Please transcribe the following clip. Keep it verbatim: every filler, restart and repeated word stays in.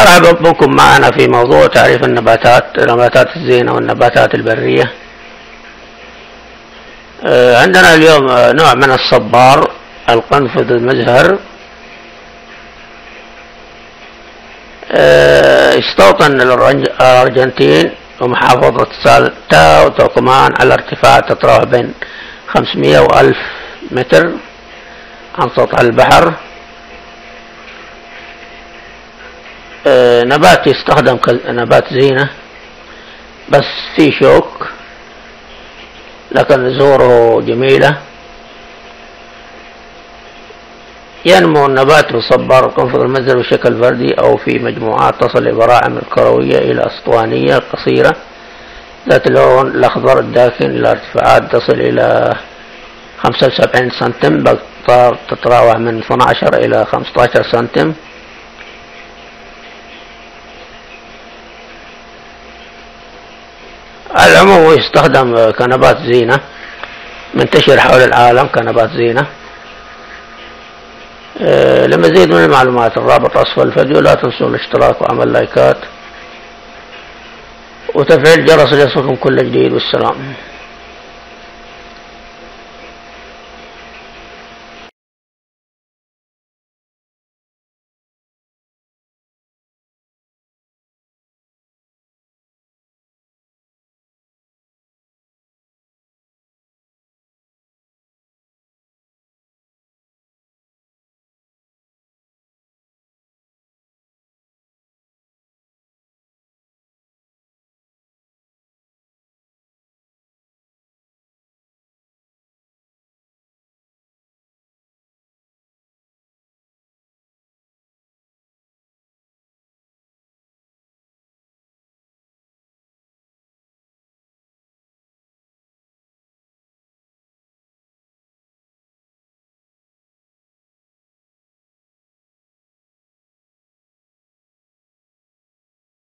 مرحبا بكم معنا في موضوع تعريف النباتات، نباتات الزينة والنباتات البرية. عندنا اليوم نوع من الصبار، القنفذ المزهر، استوطن الأرجنتين ومحافظة سالتا وتوكمان على ارتفاع تتراوح بين خمسمائة وألف متر عن سطح البحر. نبات يستخدم كنبات زينة بس في شوك، لكن زهوره جميلة. ينمو النبات بصبار القنفذ المزهر بشكل فردي أو في مجموعات تصل لبراعم الكروية إلى أسطوانية قصيرة ذات اللون الأخضر الداكن إلى ارتفاعات تصل إلى خمسة وسبعين سنتم، بقطار تتراوح من اثني عشر إلى خمسة عشر سنتم. العموم يستخدم كنبات زينة، منتشر حول العالم كنبات زينة. أه لمزيد من المعلومات الرابط أسفل الفيديو، لا تنسوا الاشتراك وعمل لايكات وتفعيل الجرس ليصلكم كل جديد، والسلام.